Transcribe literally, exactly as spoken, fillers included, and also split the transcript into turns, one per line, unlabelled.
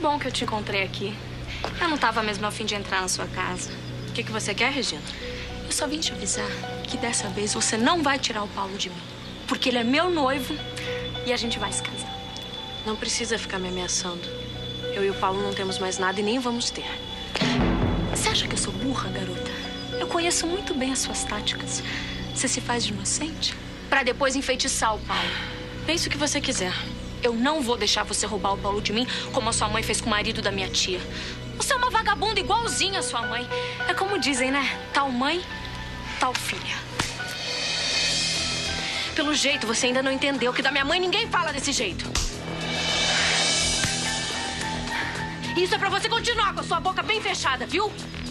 bom que eu te encontrei aqui. Eu não tava mesmo a fim de entrar na sua casa.
O que, que você quer, Regina?
Eu só vim te avisar que dessa vez você não vai tirar o Paulo de mim. Porque ele é meu noivo e a gente vai se casar.
Não precisa ficar me ameaçando. Eu e o Paulo não temos mais nada e nem vamos ter.
Você acha que eu sou burra, garota? Eu conheço muito bem as suas táticas. Você se faz de inocente pra depois enfeitiçar o Paulo.
Pense o que você quiser.
Eu não vou deixar você roubar o Paulo de mim como a sua mãe fez com o marido da minha tia. Você é uma vagabunda igualzinha à sua mãe. É como dizem, né? Tal mãe, tal filha.
Pelo jeito, você ainda não entendeu que da minha mãe ninguém fala desse jeito. Isso é pra você continuar com a sua boca bem fechada, viu?